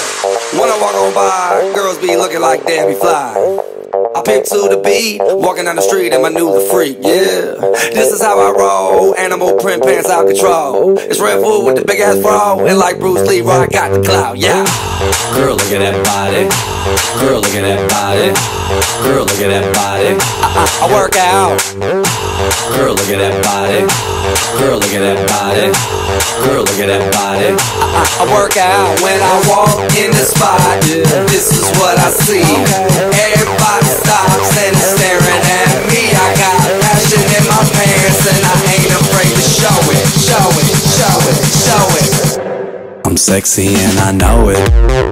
When I walk on by, girls be looking like Debbie Fly. I pick to the beat, walking down the street and my new the freak, yeah. This is how I roll, animal print pants out control. It's Red Bull with the big ass bra, and like Bruce Lee, I got the clout, yeah. Girl, look at that body. Girl, look at that body. Girl, look at that body. I work out. Girl, look at that body. Girl, look at that body. Girl, look at that body. I work out when I walk in the spot. This is what I see. Everybody stops and is staring at me. I got passion in my pants and I ain't afraid to show it. Show it, show it, show it. I'm sexy and I know it.